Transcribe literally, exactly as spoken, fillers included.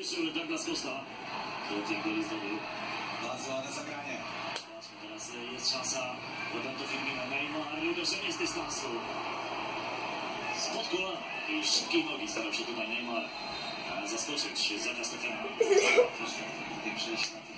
Przyspieszył Douglas Costa. Piotr goli zdobył. Bardzo ładne zagranie. Właśnie teraz jest szansa Roberto Firmino. Neymar, uderzenie z dystansu. Spod kolana i szybkiej nogi starał się tutaj Neymar zaskoczyć Zaka Stefana. Przejść na